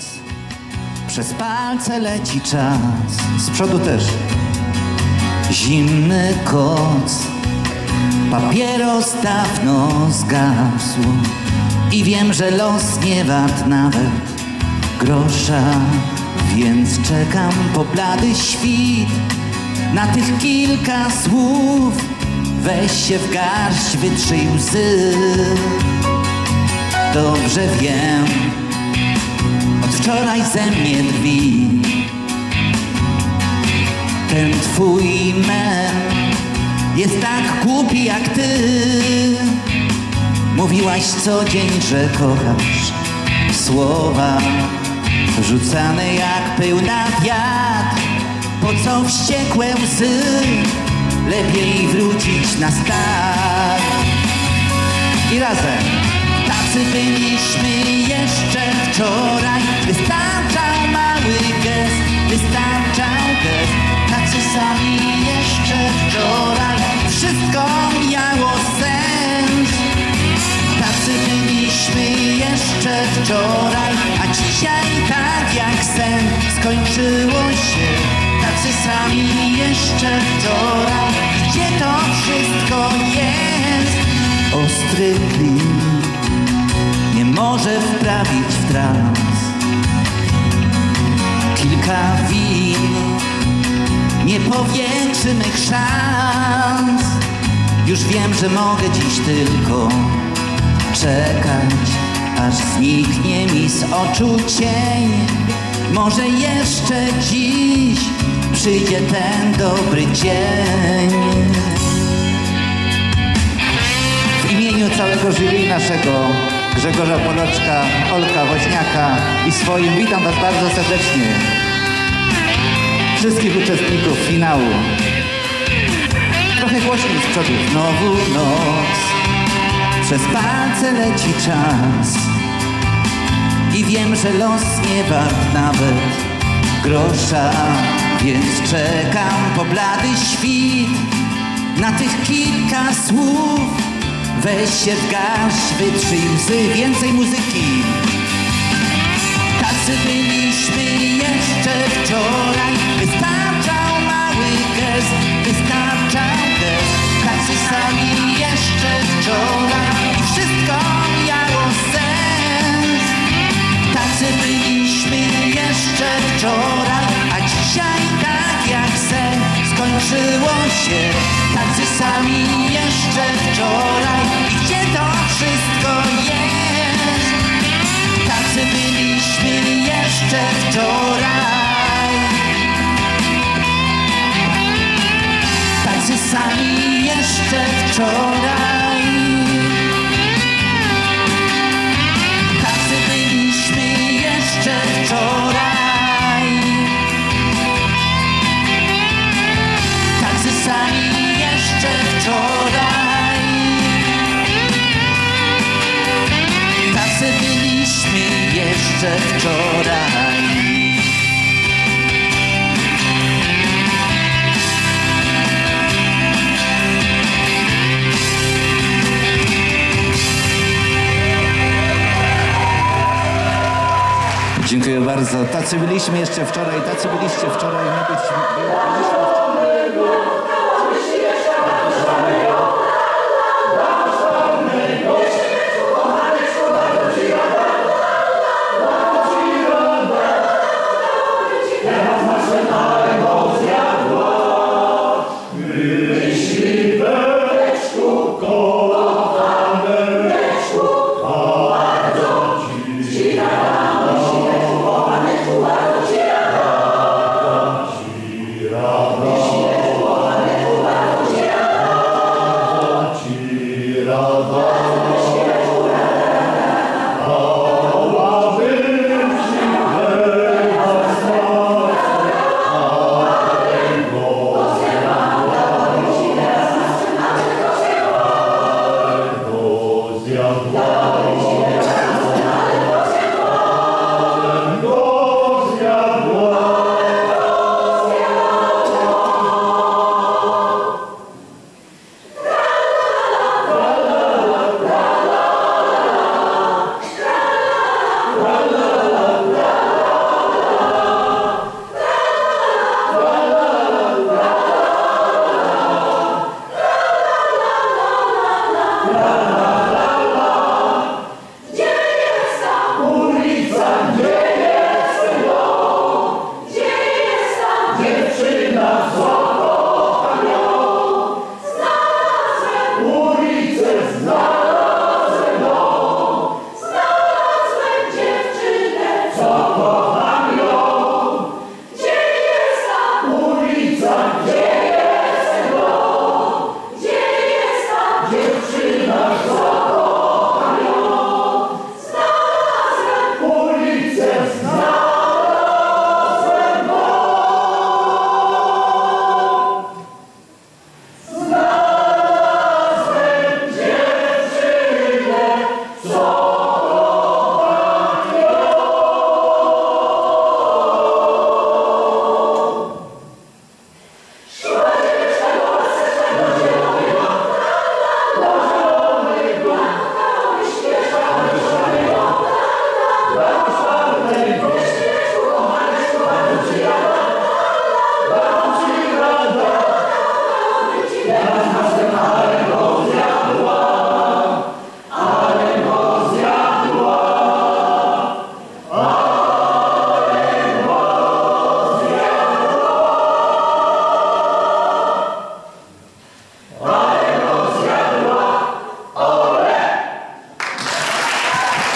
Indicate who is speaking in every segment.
Speaker 1: noc, przez palce leci czas, z przodu też. Zimny koc, papieros dawno zgasł i wiem, że los nie wart nawet grosza, więc czekam po blady świt na tych kilka słów. Weź się w garść, wytrzyj łzy. Dobrze wiem, od wczoraj ze mnie drwi ten twój mem, jest tak głupi jak ty. Mówiłaś co dzień, że kochasz, słowa rzucane jak pył na wiatr. Po co wściekłe łzy? Lepiej wrócić na start. I razem. Tacy byliśmy jeszcze wczoraj. Wystarczał mały gest, wystarczał gest. Tacy sami jeszcze wczoraj. Wszystko miało sens. Tacy byliśmy jeszcze wczoraj, a dzisiaj tak jak sen skończyło się. Tacy sami jeszcze wczoraj. Gdzie to wszystko jest? Ostry klin nie może wprawić w trans. Kilka win nie powiększy mych szans. Już wiem, że mogę dziś tylko czekać, aż zniknie mi z oczu cień. Może jeszcze dziś przyjdzie ten dobry dzień. W imieniu całego jury naszego, Grzegorza Poloczka, Olka Woźniaka i swoim witam was bardzo serdecznie. Wszystkich uczestników finału. Trochę głośniej z przodu. Znowu noc, przez palce leci czas i wiem, że los nie wart nawet grosza, więc czekam po blady świt na tych kilka słów. Weź się w garść, wytrzyj łzy, więcej muzyki. Tacy byliśmy jeszcze wczoraj. Wystarczał mały gest, wystarczał gest. Tacy sami jeszcze wczoraj i wszystko miało sens. Tacy byliśmy jeszcze wczoraj, a dzisiaj tak jak sen skończyło się. Tacy sami jeszcze wczoraj. I gdzie to wszystko jest? Tacy byliśmy jeszcze wczoraj. Tacy sami jeszcze wczoraj. Tacy byliśmy jeszcze wczoraj. Tacy sami jeszcze wczoraj. Tacy byliśmy jeszcze wczoraj. Dziękuję bardzo. Tacy byliśmy jeszcze wczoraj, tacy byliście wczoraj. My byliśmy
Speaker 2: Radość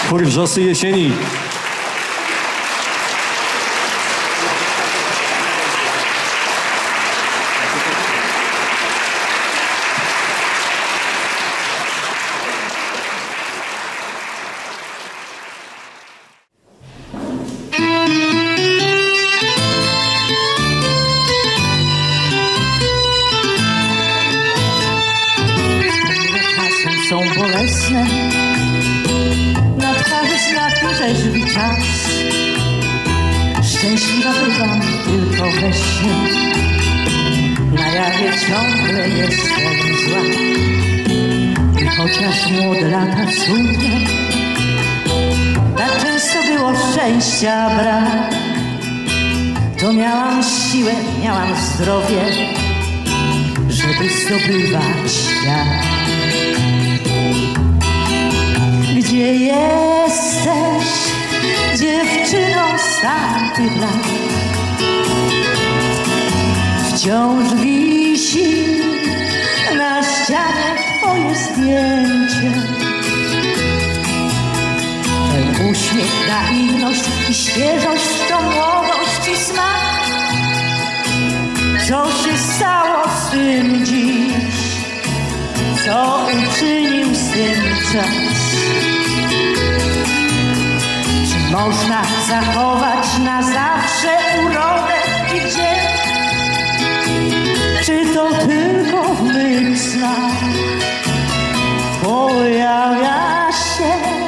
Speaker 2: Chór Wrzosy Jesieni.
Speaker 1: Są bolesne, na twarzy znaki rzeźbi czas. Szczęśliwa bywam tylko we śnie, na jawie ciągle jestem zła. I chociaż młode lata cudne, tak często było szczęścia brak, to miałam siłę, miałam zdrowie, żeby zdobywać świat. Gdzie jesteś, dziewczyno z tamtych lat? Wciąż wisi na ścianie twoje zdjęcie. Ten uśmiech, naiwność i świeżość to młodość i smak. Co się stało z tym dziś? Co uczynił z tym czas? Czy można zachować na zawsze urodę i gdzie? Czy to tylko w mych snach pojawia się?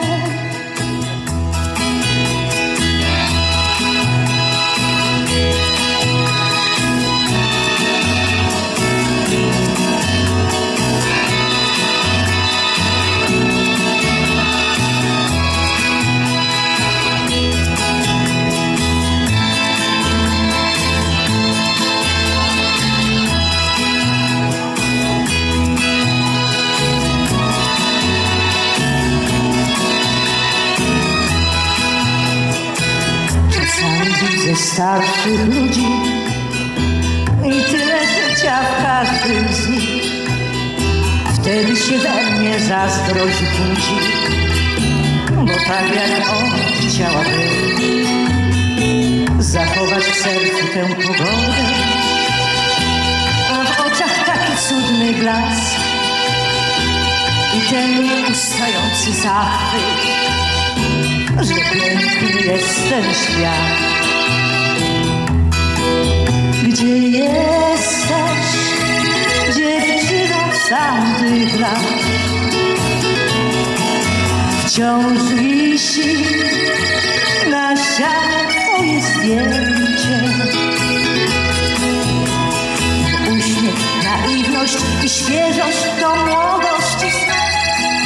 Speaker 1: Widzę starszych ludzi i tyle życia w każdym z nich. Wtedy się we mnie zazdrość budzi, bo tak jak on chciałaby zachować w sercu tę pogodę, a w oczach taki cudny blask i ten nieustający zachwyt, że piękny jest ten świat. Gdzie jesteś, dziewczyno z tamtych lat? Wciąż wisi na ścianie twoje zdjęcie. Uśmiech, naiwność i świeżość to młodość i smak.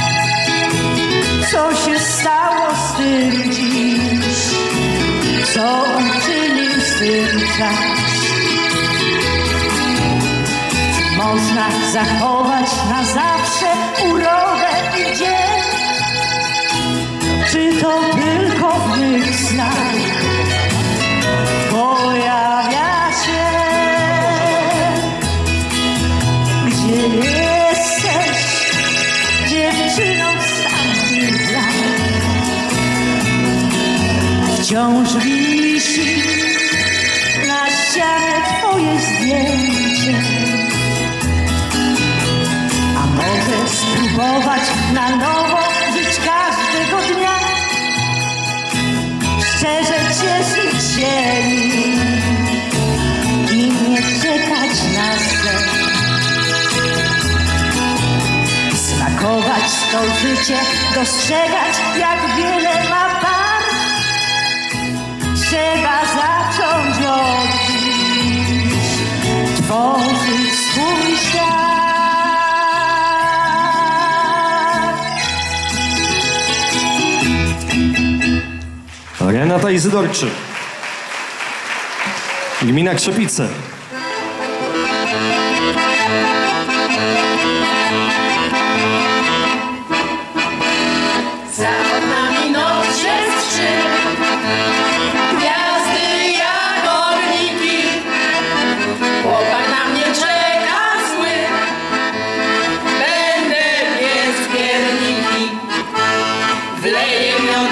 Speaker 1: Co się stało z tym dziś? Co uczynił z tym czas? Można zachować na zawsze urodę i dzień? Czy to tylko w mych snach pojawia się? Gdzie jesteś, dziewczyną z tamtych lat? Wciąż wisi na ścianie twoje zdjęcie. Mogę spróbować na nowo żyć każdego dnia, szczerze cieszyć się i nie czekać na sen. Smakować to życie, dostrzegać jak wiele ma barw. Trzeba zacząć od dziś, tworzyć swój świat.
Speaker 2: Renata Izydorczyk, gmina Krzepice.
Speaker 3: Za oknami noc się skrzy, gwiazdy jak orniki. Chłopak na mnie czeka zły, będę piec pierniki. Wleje miód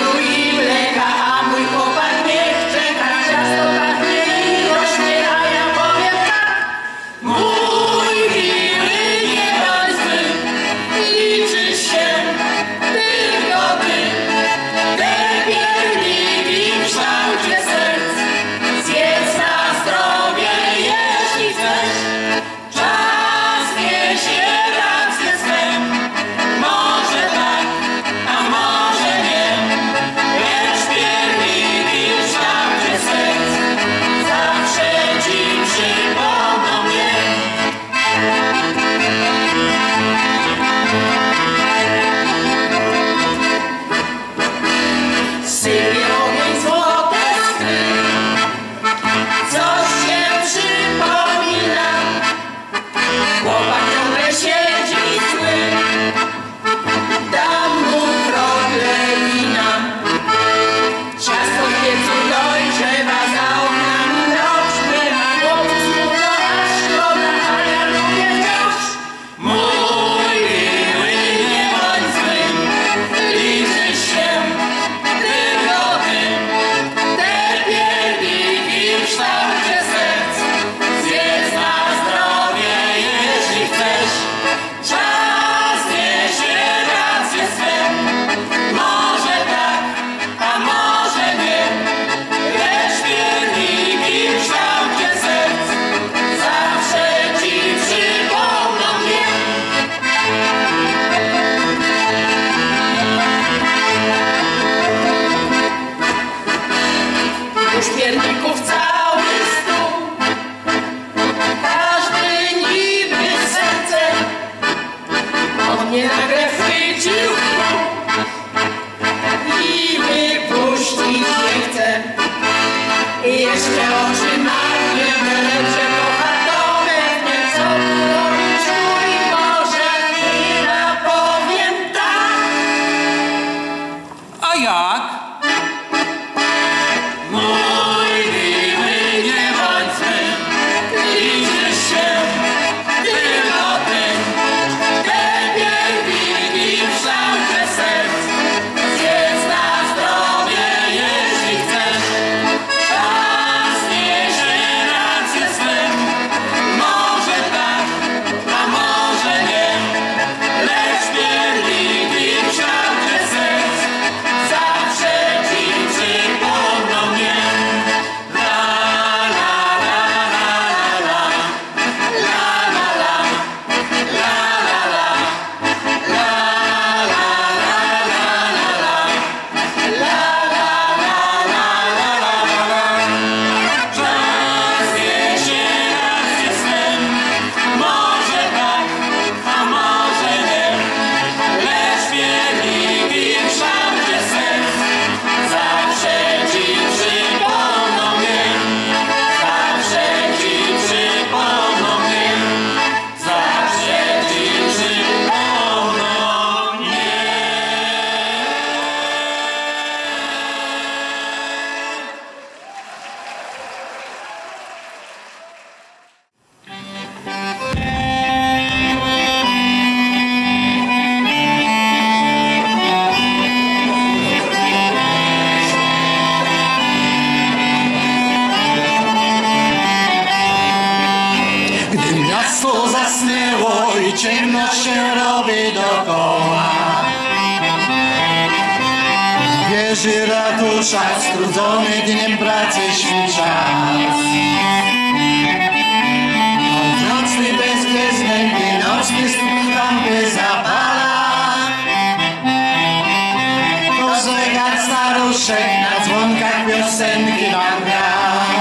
Speaker 3: mnie nagle chwycił i wypuścić nie chcę. I jeszcze oczy marnie wylecie kochatowe mnie, co tu robić mój Boże, chyba powiem tak.
Speaker 4: A jak?
Speaker 3: Mój miły, nie bądź zły, liczy się tylko ty. Te wielki w kształcie serc, zjedz na zdrowie, jeśli chcesz. Czas niesie rację swym, może tak, a może nie. Lecz wielki w kształcie serc, zawsze ci przypomną mnie. La la la la la la la la czas niesie rację swym, może tak, a może nie. Lecz wielki w kształcie serc, zawsze ci przypomną mnie. Zawsze ci przypomną mnie. Zawsze ci przypomną mnie.
Speaker 5: Gdy miasto zasnęło i ciemność się robi dookoła, w wieży ratusza strudzony dniem pracy śpi czas. On nocny bezgwiezdny, nocny stóp lampy zapala. To zegar staruszek na dzwonkach piosenki nam gra.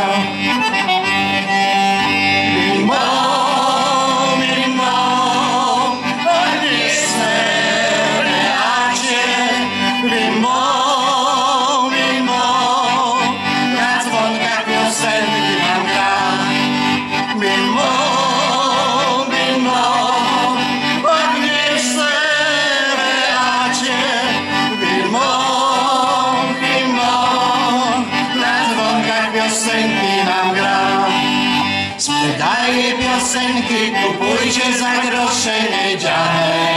Speaker 5: Sprzedaje piosenki, kupujcie za grosze miedziane.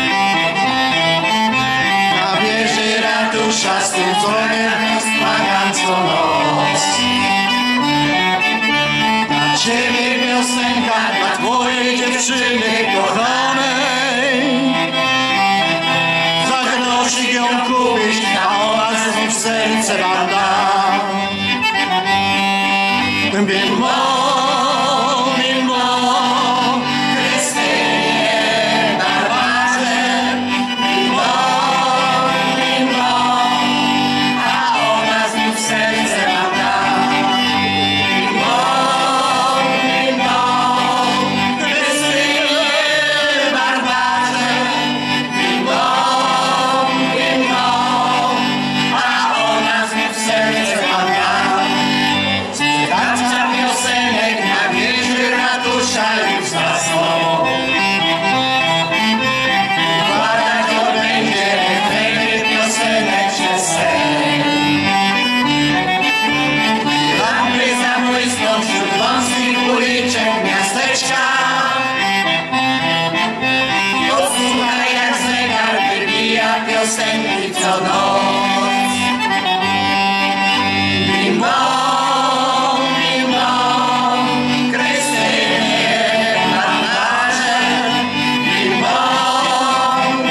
Speaker 5: Na wieży ratusza strudzony smagan co noc. Dla ciebie piosenka, dla twojej dziewczyny kochanej. Za grosik ją kupisz, a ona znów serce wam da. Piosenki co noc. Bim bom, Krystynie Bandarze. Bim bom,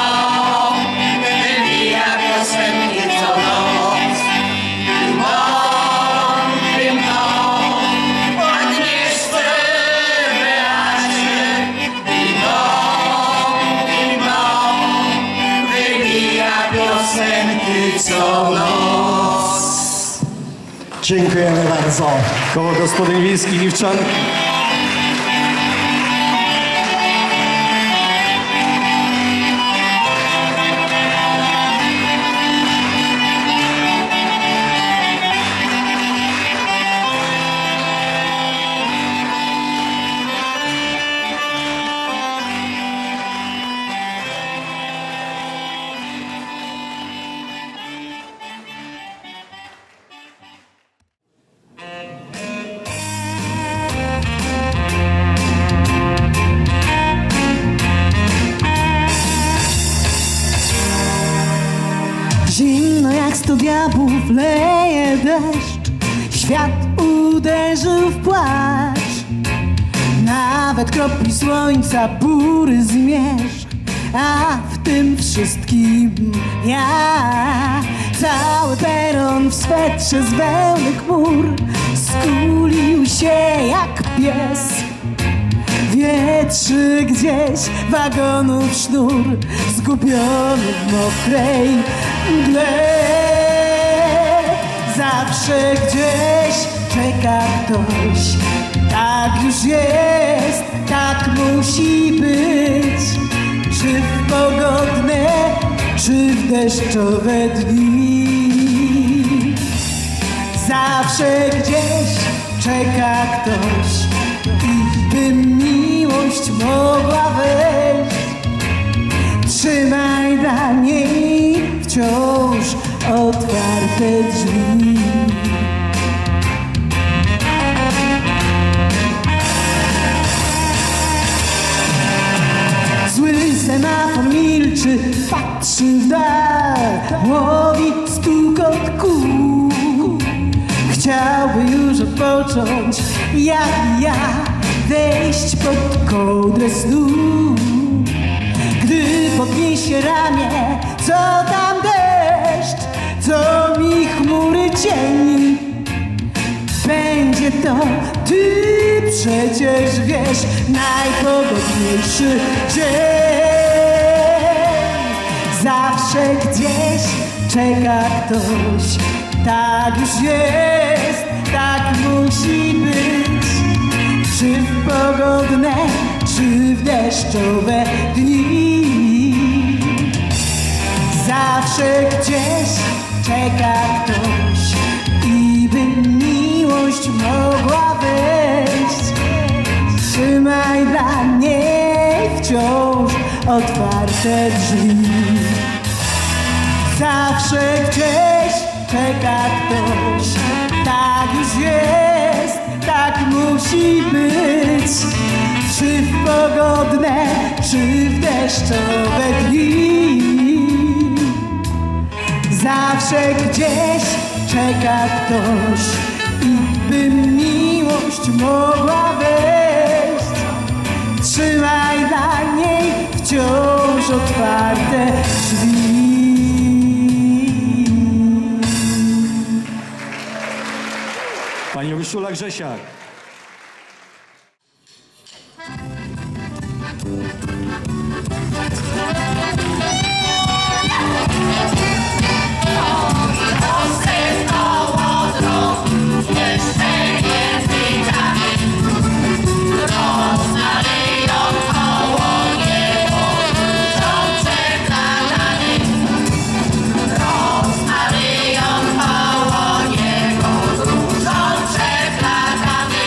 Speaker 5: wybija piosenki co noc. Bim bom, Agnieszce Beacie. Bim bom, wybija piosenki co noc. Dziękujemy bardzo.
Speaker 2: Koło gospodyń wiejskich Niwczan.
Speaker 6: miasto diabłów leje deszcz, świat uderzył w płacz. Nawet kropli słońca bury zmierzch, a w tym wszystkim ja. Cały peron w swetrze z wełny chmur skulił się jak pies. Wietrzy gdzieś wagonów sznur, zgubiony w mokrej mgle. Zawsze gdzieś czeka ktoś, tak już jest, tak musi być. Czy w pogodne, czy w deszczowe dni. Zawsze gdzieś czeka ktoś, i by miłość mogła wejść, trzymaj dla niej wciąż otwarte drzwi. Zły semafor milczy, patrzy w dal, łowi stukot kół. Chciałby już odpocząć, jak ja, wejść pod kołdrę snu. Gdy podniesie ramię, co tam deszcz, co mi chmury cieni. Będzie to, ty przecież wiesz, najpogodniejszy dzień. Zawsze gdzieś czeka ktoś, tak już jest, tak musi być. Czy w pogodne, czy w deszczowe dni. Zawsze gdzieś czeka ktoś, i by miłość mogła wejść, trzymaj dla niej wciąż otwarte drzwi. Zawsze gdzieś czeka ktoś, tak już jest, tak musi być. Czy w pogodne, czy w deszczowe dni. Zawsze gdzieś czeka ktoś, i by miłość mogła wejść, trzymaj dla niej wciąż otwarte drzwi.
Speaker 2: Pani Urszula Grzesiak.
Speaker 3: Maryją koło niego, różą przeplatany.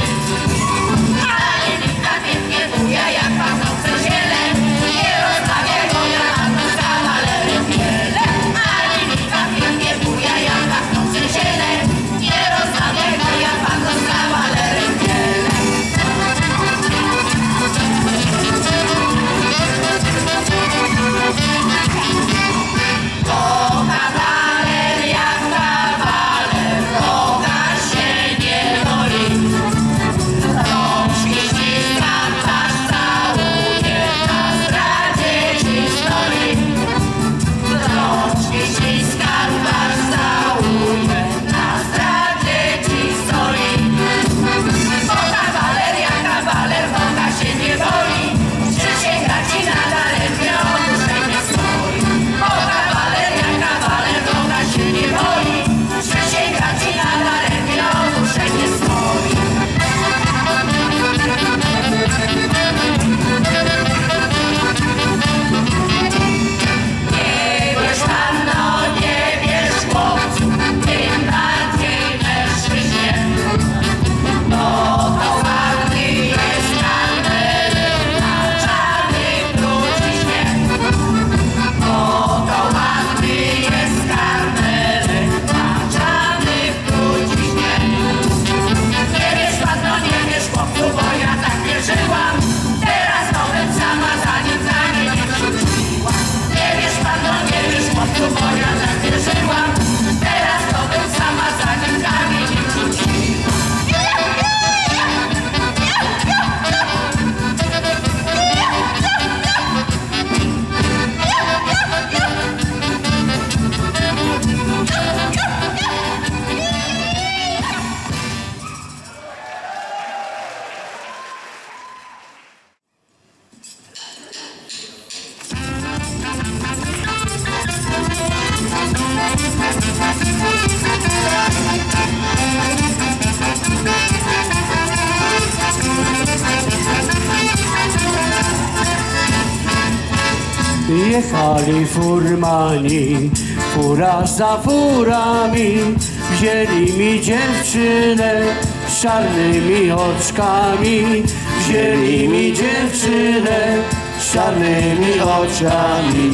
Speaker 7: Jechali furmani, fura za furami, wzięli mi dziewczynę z czarnymi oczkami, wzięli mi dziewczynę z czarnymi oczami.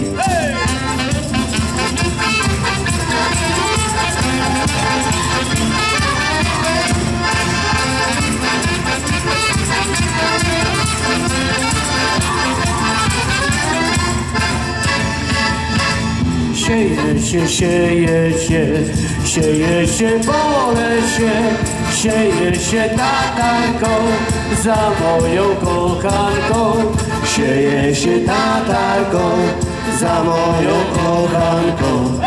Speaker 7: Sieje się po lesie, sieje się tatarką za moją kochanką, sieje się tatarką za moją kochanką.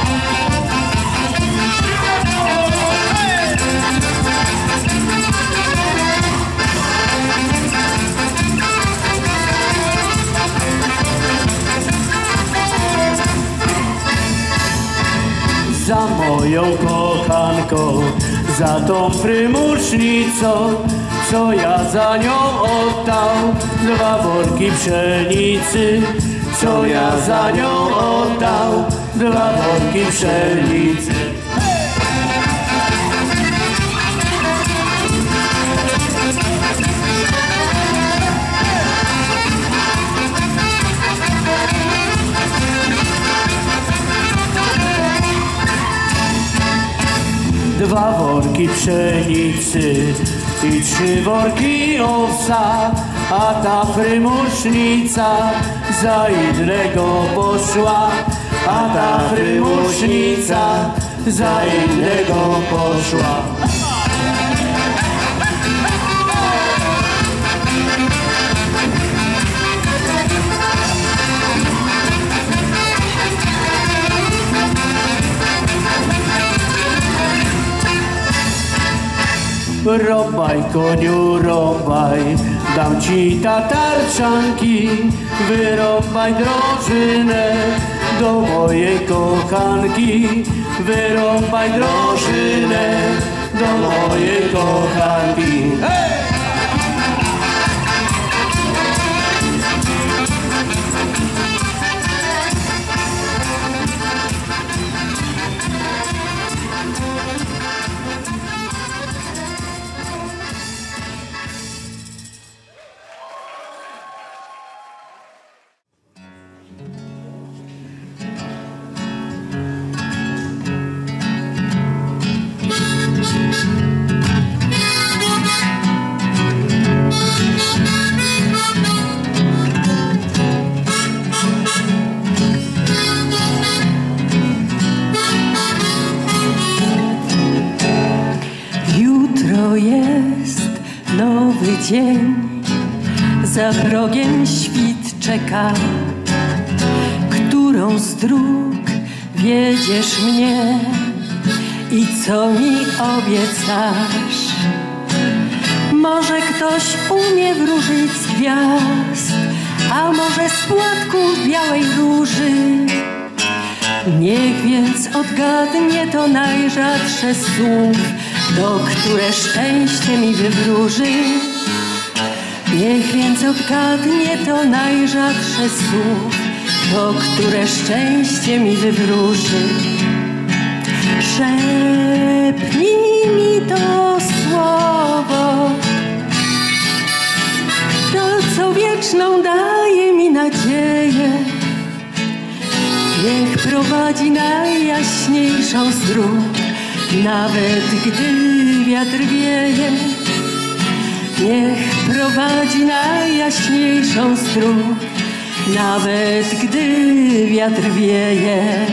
Speaker 7: Za moją kochanką, za tą prymusznicą, co ja za nią oddał 2 worki pszenicy, co ja za nią oddał 2 worki pszenicy. 2 worki pszenicy i 3 worki owsa, a ta prymusznica za innego poszła, a ta prymusznica za innego poszła. Rąbaj, koniu, rąbaj, dam ci tatarczanki, wyrąbaj drożynę do mojej kochanki, wyrąbaj drożynę do mojej kochanki. Hey!
Speaker 8: Dzień, za progiem świt czeka. Którą z dróg wiedziesz mnie i co mi obiecasz? Może ktoś umie wróżyć z gwiazd, a może z płatków białej róży. Niech więc odgadnie to najrzadsze słów, to które szczęście mi wywróży. Niech więc odgadnie to najrzadsze słów, to które szczęście mi wywróży. Szepnij mi to słowo, to co wieczną daje mi nadzieję. Niech prowadzi najjaśniejszą z dróg, nawet gdy wiatr wieje. Niech prowadzi najjaśniejszą z dróg, nawet gdy wiatr wieje.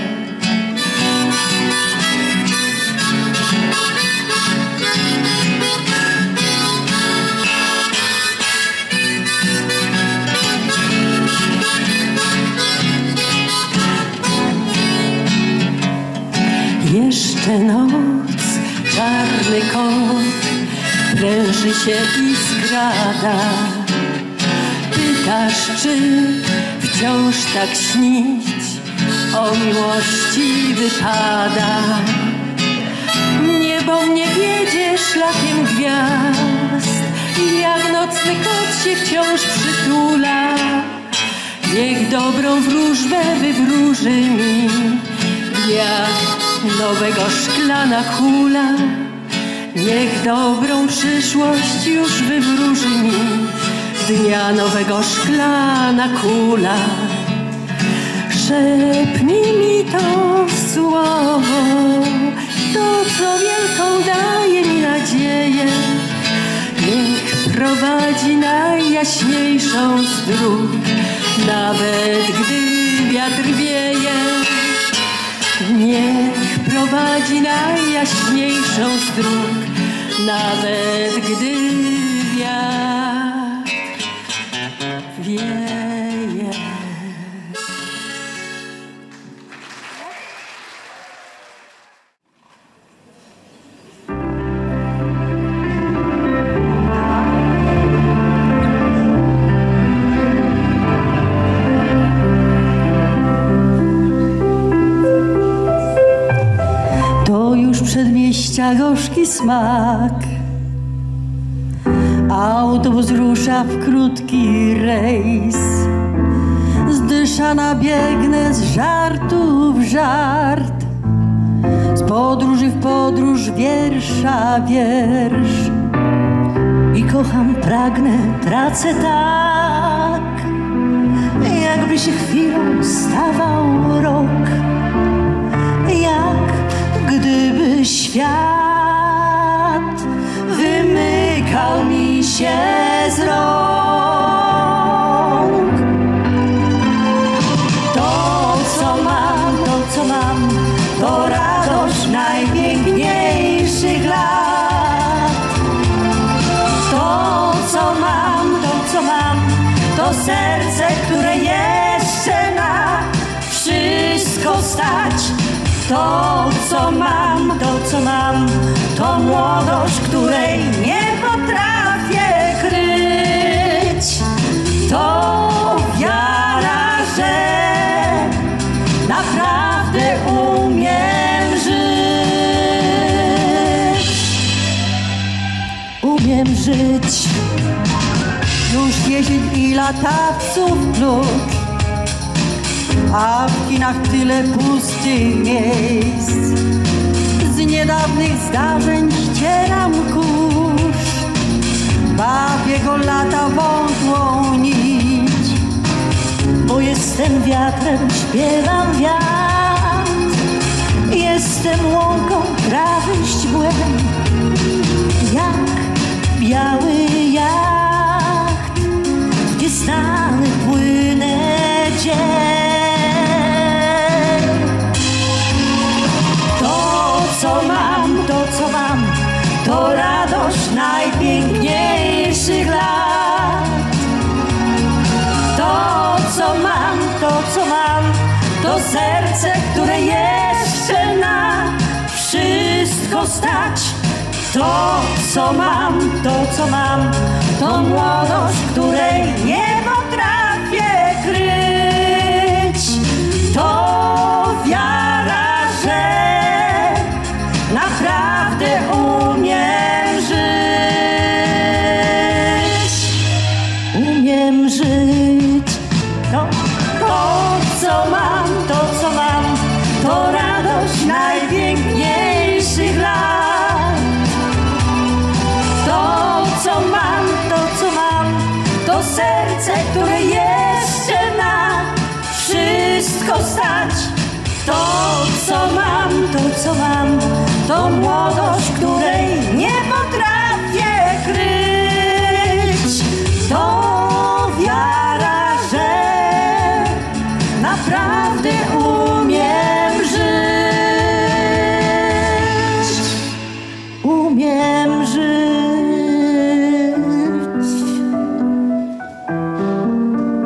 Speaker 8: Jeszcze noc, czarny kot pręży się i skrada. Pytasz, czy wciąż tak śnić o miłości wypada. Niebo mnie wiedzie szlakiem gwiazd i jak nocny kot się wciąż przytula. Niech dobrą wróżbę wywróży mi dnia nowego szklana kula. Niech dobrą przyszłość już wywróży mi dnia nowego szklana kula. Szepnij mi to słowo, to co wielką daje mi nadzieję. Niech prowadzi najjaśniejszą z dróg, nawet gdy wiatr wieje. Niech prowadzi najjaśniejszą z dróg, nawet gdy wiatr wieje. Przedmieścia gorzki smak. Autobus rusza w krótki rejs. Zdyszana biegnę z żartu w żart, z podróży w podróż, wiersza wiersz. I kocham, pragnę, tracę tak, jakby się chwilą stawał rok. Jak gdyby świat wymykał mi się z rąk. To, co mam, to radość najpiękniejszych lat. To, co mam, to serce, które jeszcze na wszystko stać. To, co mam, to młodość, której nie potrafię kryć. To wiara, że naprawdę umiem żyć. Umiem żyć. Już jesień i latawców klucz, a w kinach tyle pustych miejsc. Z niedawnych zdarzeń ścieram kurz, bawię go lata wątłą nić. Bo jestem wiatrem, śpiewam wiatr, jestem łąką, trawy źdźbłem. Jak biały jacht, w nieznany płynę dzień. To radość najpiękniejszych lat. To, co mam, to serce, które jeszcze na wszystko stać. To, co mam, to młodość, której nie potrafię kryć. To wiara, że naprawdę umiem żyć. Umiem żyć. To, co mam, to radość najpiękniejszych lat. To, co mam, to serce, które jeszcze na wszystko stać. To, co mam, to młodość, której nie potrafię kryć. To wiara, że naprawdę umiem żyć. Umiem żyć.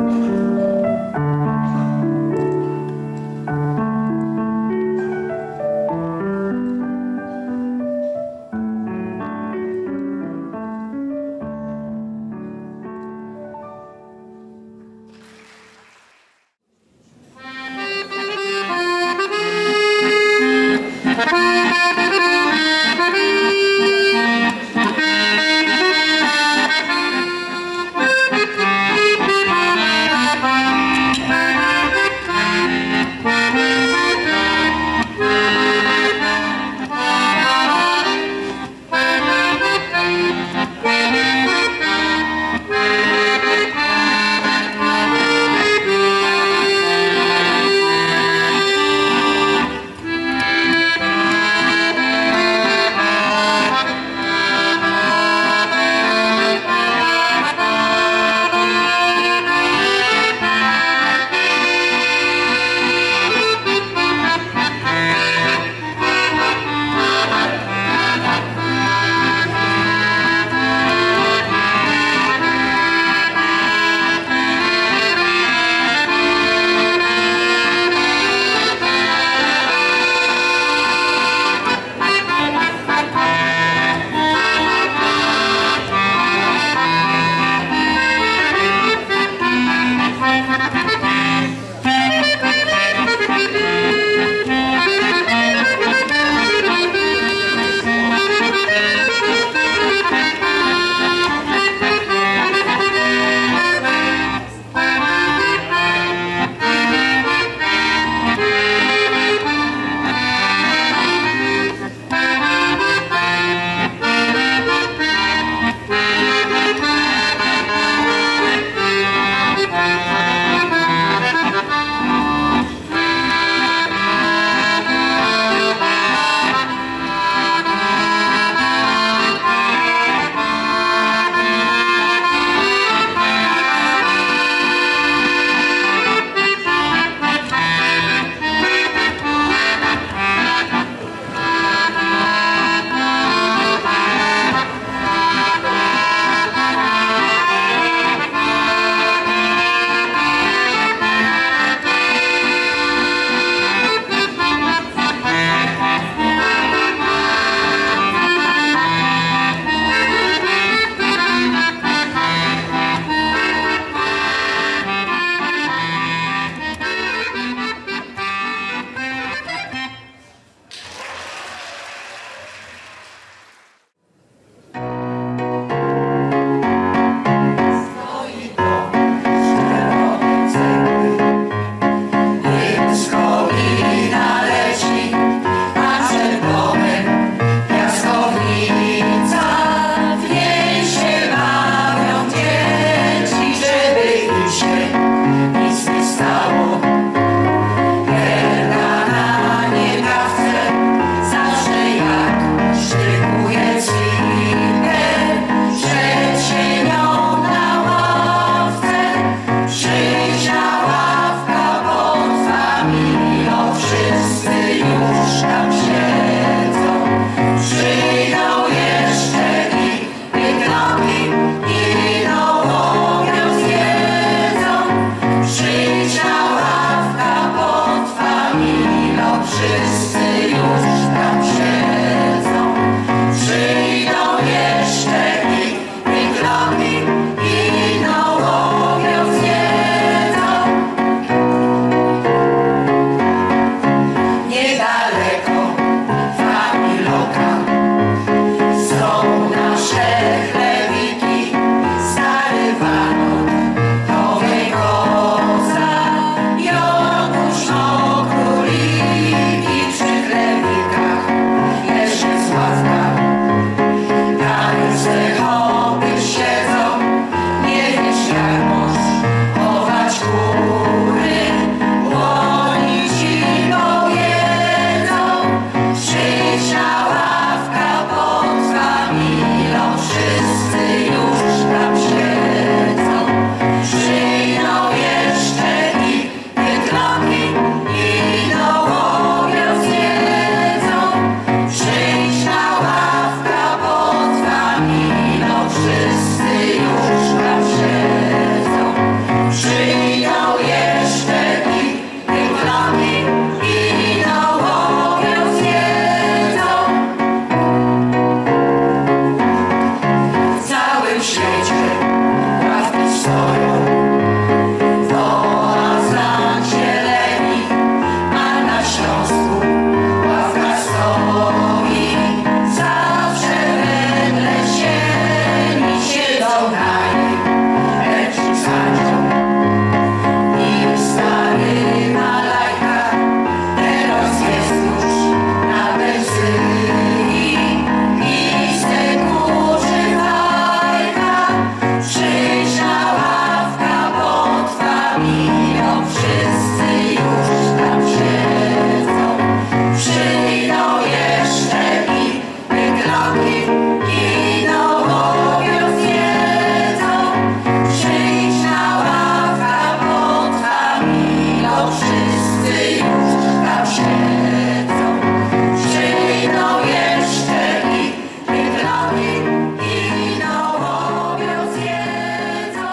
Speaker 3: wszyscy już tam siedzą. Przyjdą jeszcze i mydlaki i owoc jedzą. Przyjdź na ławkach pod Kamilą, wszyscy już tam siedzą. Przyjdą jeszcze i mydlaki i owoc jedzą.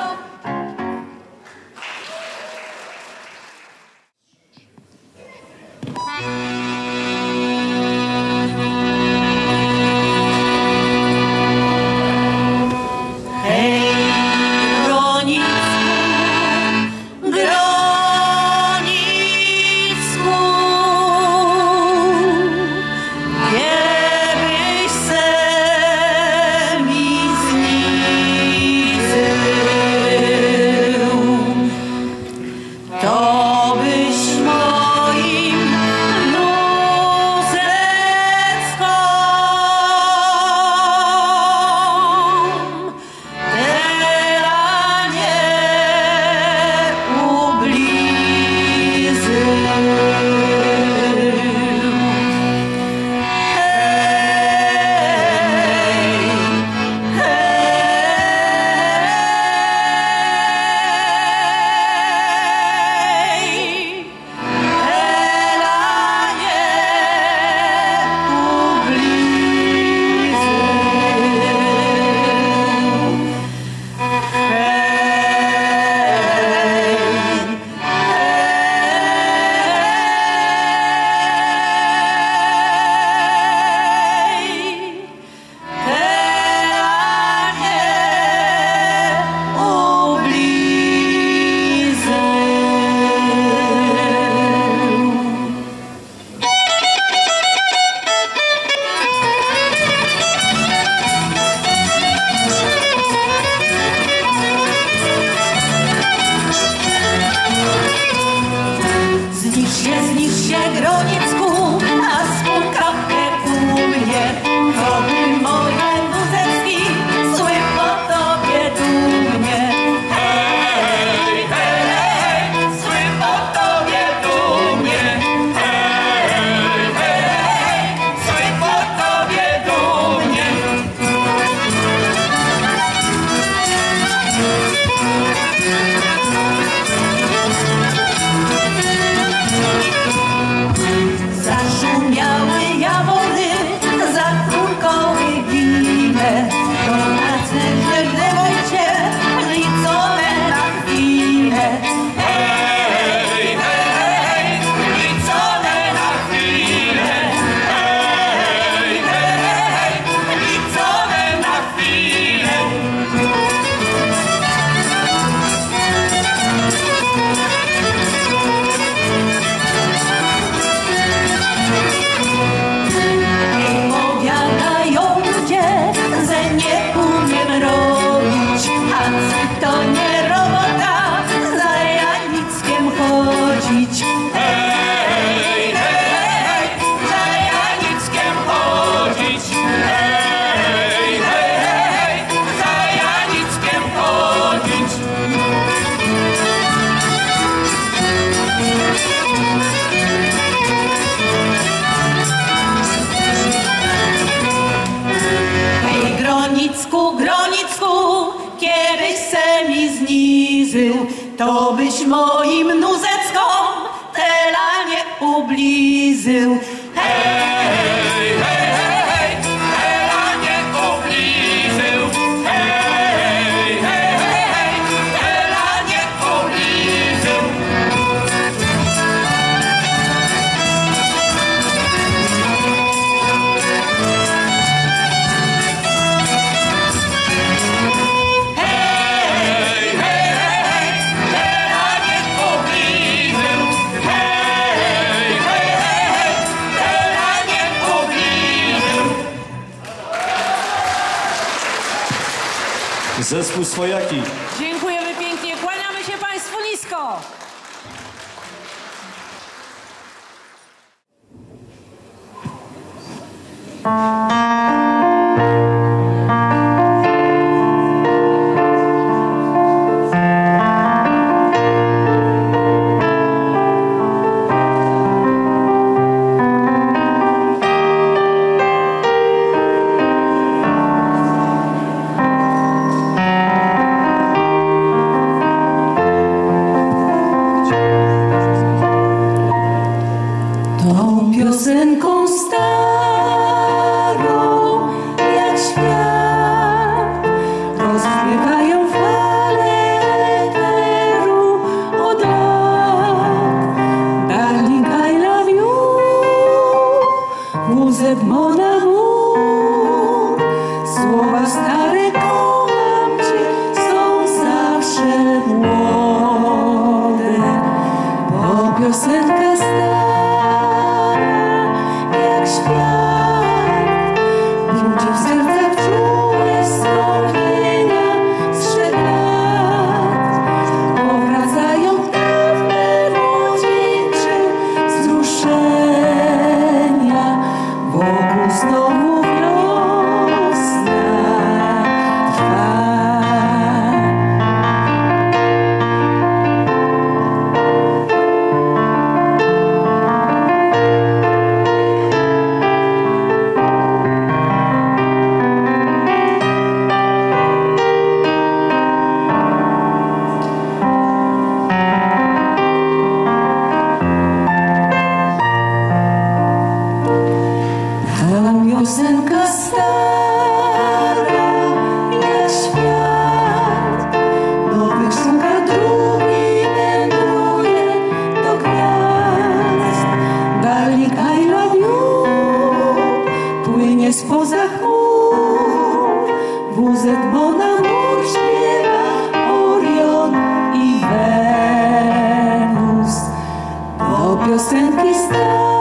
Speaker 3: Hej, Gronicku, Gronicku, kiedyś se mi zniżył, to byś moim nuzeckom teranie ubliżył. Hej, Zniż się, Gronicku, a spółkawkę u mnie. To by moje nuzecki zły po tobie dumnie. Hej, hej, hej, zły po tobie dumnie. Hej, hej, hej, zły po tobie dumnie. Zaszumiały jawory, zakurkoły ginę. To na cerze wojcie, licone na chwilę. Hej, hej, hej, licone na chwilę. Hej, hej, hej, licone na chwilę. Powiadają ludzie, że nie umiem robić, a to nie robota, za Janickiem chodzić. Hej, hej, hej, za Janickiem chodzić. Hej, hej, hej, za Janickiem chodzić. Hej, Gronicku, Gronicku, kiedyś se mi zniżył, to byś moim nuzeckom telanie ubliżył. Hej, hej, hej, telanie ubliżył. Hej, hej, hej, telanie ubliżył. Hej, hej, hej, telanie ubliżył. Hej, hej, hej, telanie ubliżył.
Speaker 2: Zespół Swojaki.
Speaker 8: Dziękujemy pięknie, kłaniamy się Państwu nisko. êtes mon amour. Słowa stare kocham cię są zawsze młode, bo piosenka stara jak świat budzi w sercach czułe wspomnienia z 3 lat. Powracają dawne młodzieńcze wzruszenia, wokół znowu wiosna trwa. Ta piosenka stara jak świat, nowych szuka, drugi wędruje do gwiazd. Darling, I love you płynie spoza chmur, vous êtes mon amour śpiewa Orion i Wenus. Do piosenki starej